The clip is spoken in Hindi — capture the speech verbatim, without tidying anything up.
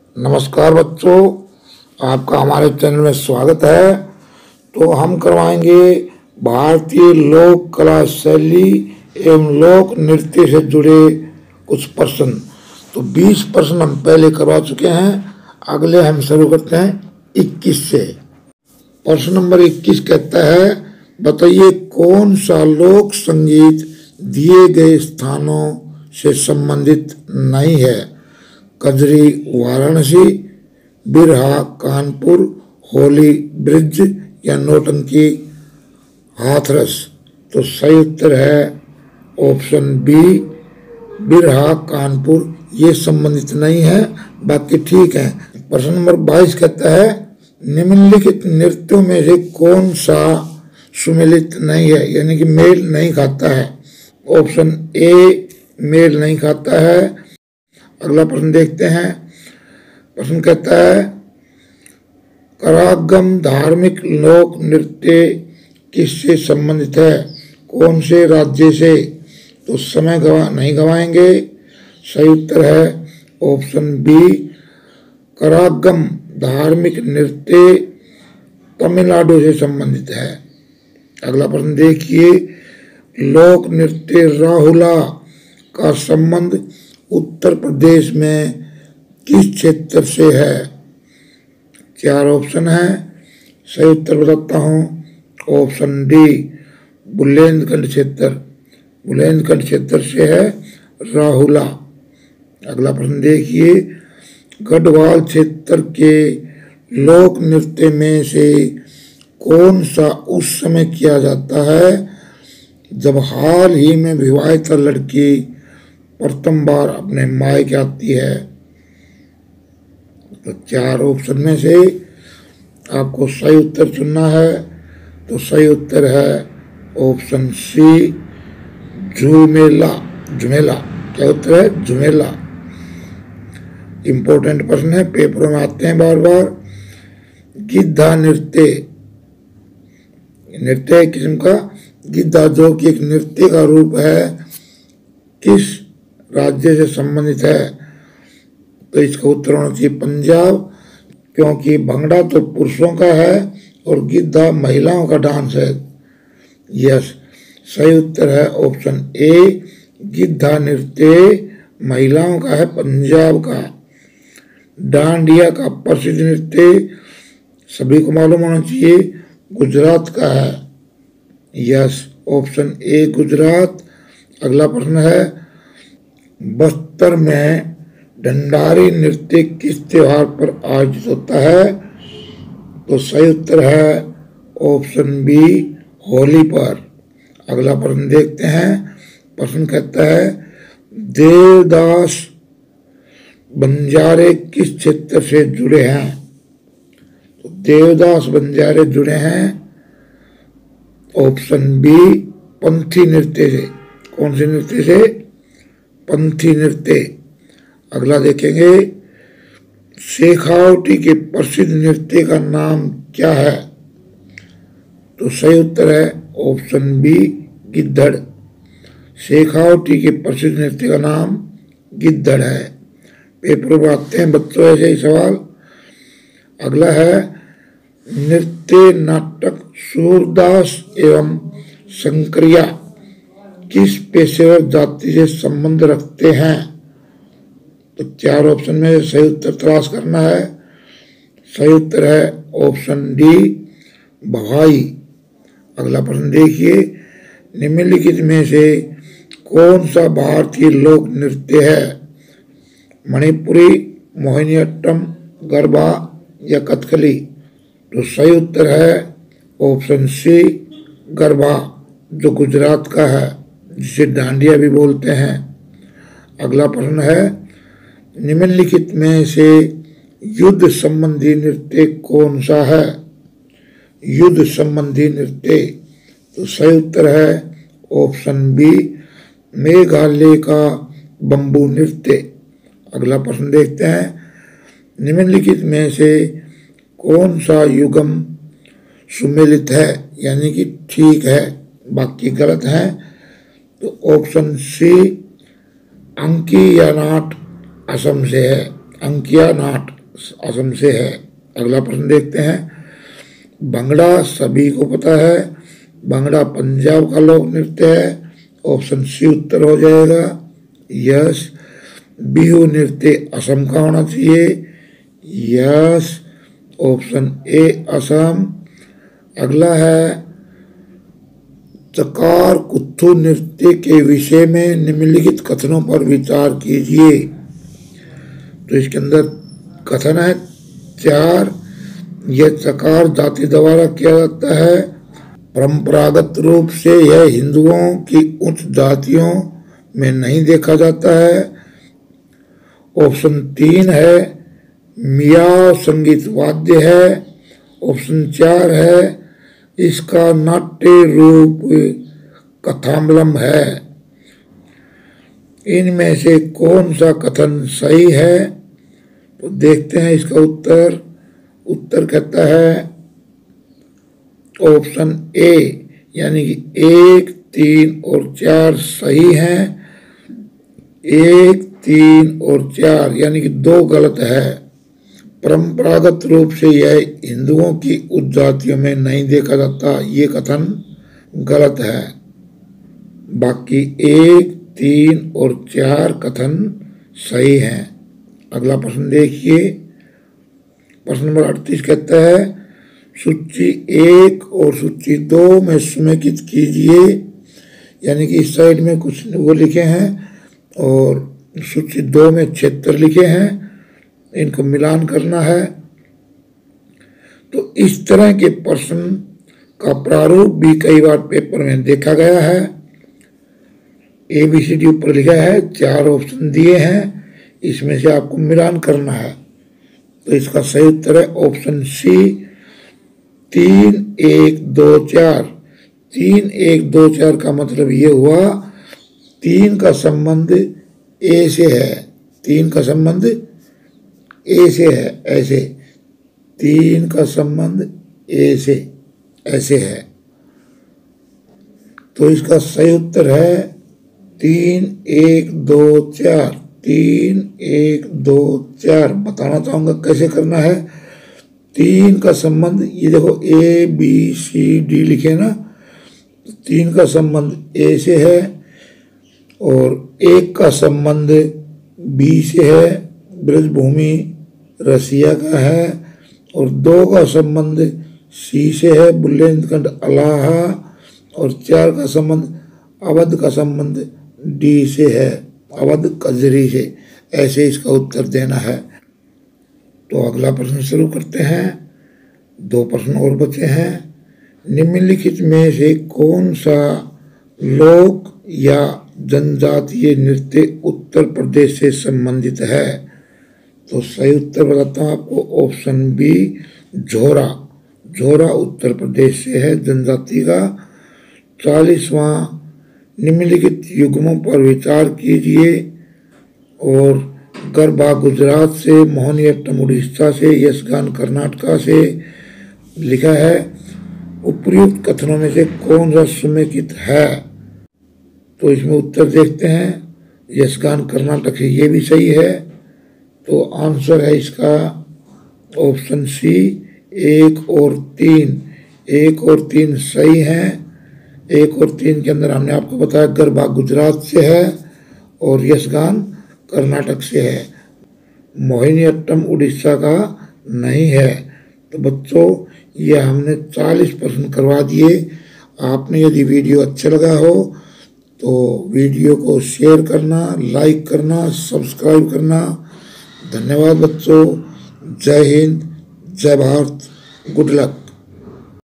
नमस्कार बच्चों, आपका हमारे चैनल में स्वागत है। तो हम करवाएंगे भारतीय लोक कला शैली एवं लोक नृत्य से जुड़े कुछ प्रश्न। तो बीस प्रश्न हम पहले करवा चुके हैं। अगले हम शुरू करते हैं इक्कीस से। प्रश्न नंबर इक्कीस कहता है, बताइए कौन सा लोक संगीत दिए गए स्थानों से संबंधित नहीं है। कजरी वाराणसी, बिरहा कानपुर, होली ब्रिज या नौटंकी हाथरस। तो सही उत्तर है ऑप्शन बी, बिरहा कानपुर। ये संबंधित नहीं है, बाकी ठीक है। प्रश्न नंबर बाईस कहता है, निम्नलिखित नृत्यों में से कौन सा सुमेलित नहीं है, यानी कि मेल नहीं खाता है। ऑप्शन ए मेल नहीं खाता है। अगला प्रश्न देखते हैं। प्रश्न कहता है, करागम धार्मिक लोक नृत्य किससे संबंधित है, कौन से राज्य से। तो समय गवा नहीं गवाएंगे। सही उत्तर है ऑप्शन बी, करागम धार्मिक नृत्य तमिलनाडु से संबंधित है। अगला प्रश्न देखिए, लोक नृत्य राहुला का संबंध उत्तर प्रदेश में किस क्षेत्र से है। चार ऑप्शन है, सही उत्तर बताता हूँ। ऑप्शन डी, बुंदेलखंड क्षेत्र। बुंदेलखंड क्षेत्र से है राहुला। अगला प्रश्न देखिए, गढ़वाल क्षेत्र के लोक नृत्य में से कौन सा उस समय किया जाता है जब हाल ही में विवाहित लड़की प्रथम बार अपने मायके आती है। तो चार ऑप्शन में से आपको सही उत्तर चुनना है। तो सही उत्तर है ऑप्शन सी, झुमेला। झुमेला क्या उत्तर है, झुमेला। इंपॉर्टेंट प्रश्न है, पेपरों में आते हैं बार बार। गिद्धा नृत्य, नृत्य एक किस्म का गिद्धा जो कि एक नृत्य का रूप है, किस राज्य से संबंधित है। तो इसका उत्तर होना चाहिए पंजाब, क्योंकि भंगड़ा तो पुरुषों का है और गिद्धा महिलाओं का डांस है। यस, सही उत्तर है ऑप्शन ए, गिद्धा नृत्य महिलाओं का है, पंजाब का। डांडिया का प्रसिद्ध नृत्य सभी को मालूम होना चाहिए, गुजरात का है। Yes, option A Gujarat. अगला प्रश्न है, बस्तर में ढंडारी नृत्य किस त्योहार पर आयोजित होता है। तो सही उत्तर है ऑप्शन बी, होली पर। अगला प्रश्न देखते हैं। प्रश्न कहता है, देवदास बंजारे किस क्षेत्र से जुड़े हैं। तो देवदास बंजारे जुड़े हैं ऑप्शन बी, पंथी नृत्य से। कौन से नृत्य से, पंथी नृत्य। अगला देखेंगे, शेखावटी के प्रसिद्ध नृत्य का नाम क्या है। तो सही उत्तर है ऑप्शन बी, गिद्धड़। शेखावटी के प्रसिद्ध नृत्य का नाम गिद्धड़ है। पेपर में आते हैं बच्चों ऐसे ही सवाल। अगला है, नृत्य नाटक सूरदास एवं शंकरिया किस पेशेवर जाति से संबंध रखते हैं। तो चार ऑप्शन में सही उत्तर तलाश करना है। सही उत्तर है ऑप्शन डी, भवाई। अगला प्रश्न देखिए, निम्नलिखित में से कौन सा भारतीय लोक नृत्य है। मणिपुरी, मोहिनीअट्टम, गरबा या कथकली। तो सही उत्तर है ऑप्शन सी, गरबा, जो गुजरात का है, जिसे डांडिया भी बोलते हैं। अगला प्रश्न है, निम्नलिखित में से युद्ध संबंधी नृत्य कौन सा है। युद्ध संबंधी नृत्य। तो सही उत्तर है ऑप्शन बी, मेघालय का बंबू नृत्य। अगला प्रश्न देखते हैं, निम्नलिखित में से कौन सा युगम सुमेलित है, यानी कि ठीक है, बाकी गलत है। तो ऑप्शन सी, अंकिया नाट असम से है, अंकिया नाट। असम से है। अगला प्रश्न देखते हैं। भंगड़ा सभी को पता है, भंगड़ा पंजाब का लोक नृत्य है। ऑप्शन सी उत्तर हो जाएगा। यस। बिहू नृत्य असम का होना चाहिए। यस। Option A Assam. अगला है चकार कुथु नृत्य के विषय में निम्नलिखित कथनों पर विचार कीजिए। तो इसके अंदर कथन है चार। यह चकार जाति द्वारा किया जाता है। परंपरागत रूप से यह हिंदुओं की उच्च जातियों में नहीं देखा जाता है। ऑप्शन तीन है मियाँ संगीत वाद्य है। ऑप्शन चार है इसका नाट्य रूप कथामलम है। इनमें से कौन सा कथन सही है? तो देखते हैं इसका उत्तर। उत्तर कहता है ऑप्शन ए, यानी कि एक, तीन और चार सही हैं। एक, तीन और चार यानी कि दो गलत है। परंपरागत रूप से यह हिंदुओं की उच्च जातियों में नहीं देखा जाता, ये कथन गलत है। बाकी एक, तीन और चार कथन सही हैं। अगला प्रश्न देखिए। प्रश्न नंबर अड़तीस कहता है सूची एक और सूची दो में समेकित कीजिए। यानी कि इस साइड में कुछ वो लिखे हैं और सूची दो में क्षेत्र लिखे हैं, इनको मिलान करना है। तो इस तरह के प्रश्न का प्रारूप भी कई बार पेपर में देखा गया है। ए बी सी डी ऊपर लिखा है, चार ऑप्शन दिए हैं, इसमें से आपको मिलान करना है। तो इसका सही उत्तर है ऑप्शन सी, तीन एक दो चार। तीन एक दो चार का मतलब ये हुआ तीन का संबंध ए से है। तीन का संबंध ए से है, ऐसे। तीन का संबंध ए से ऐसे है। तो इसका सही उत्तर है तीन एक दो चार। तीन एक दो चार बताना चाहूंगा कैसे करना है। तीन का संबंध, ये देखो ए बी सी डी लिखे ना, तो तीन का संबंध ए से है और एक का संबंध बी से है, ब्रजभूमि रसिया का है, और दो का संबंध सी से है, बुंदेलखंड अलाहा, और चार का संबंध अवध का संबंध डी से है, अवध कजरी से। ऐसे इसका उत्तर देना है। तो अगला प्रश्न शुरू करते हैं। दो प्रश्न और बचे हैं। निम्नलिखित में से कौन सा लोक या जनजातीय नृत्य उत्तर प्रदेश से संबंधित है? तो सही उत्तर बताता हूँ आपको, ऑप्शन बी झोरा। झोरा उत्तर प्रदेश से है, जनजाति का। चालीसवां निम्नलिखित युग्मों पर विचार कीजिए। और गरबा गुजरात से, मोहिनीअट्टम उड़ीसा से, यक्षगान कर्नाटका से लिखा है। उपर्युक्त कथनों में से कौन सा समेकित है? तो इसमें उत्तर देखते हैं। यक्षगान कर्नाटक से, ये भी सही है। तो आंसर है इसका ऑप्शन सी, एक और तीन। एक और तीन सही हैं। एक और तीन के अंदर हमने आपको बताया गरबा गुजरात से है और यक्षगान कर्नाटक से है, मोहिनीअट्टम उड़ीसा का नहीं है। तो बच्चों ये हमने चालीस प्रश्न करवा दिए। आपने यदि वीडियो अच्छा लगा हो तो वीडियो को शेयर करना, लाइक करना, सब्सक्राइब करना। धन्यवाद बच्चों। जय हिंद, जय भारत, गुड लक।